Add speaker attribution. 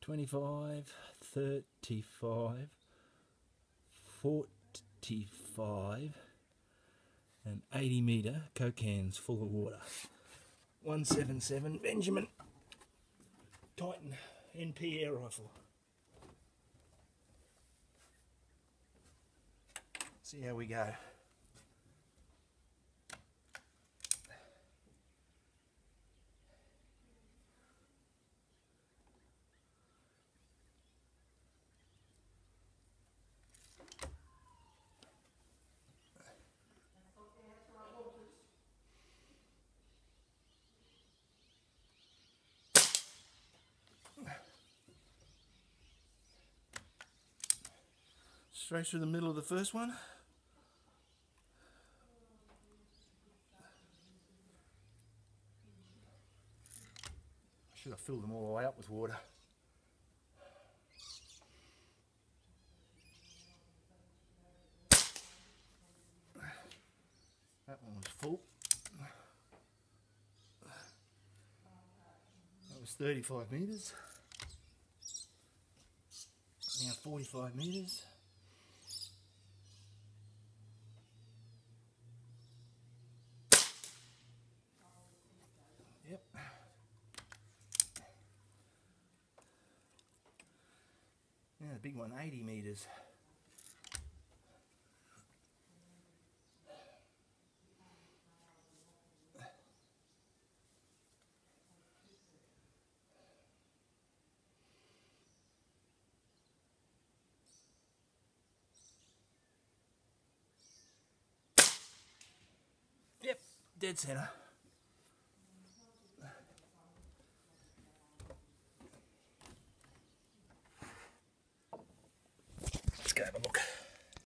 Speaker 1: 25, 35, 45 and 80 metre Coke cans full of water. 177 Benjamin Titan NP air rifle. See how we go. Straight through the middle of the first one. Should have filled them all the way up with water. That one was full. That was 35 metres. Now 45 metres. Yep. Now the big one, 80 metres. Yep, dead centre.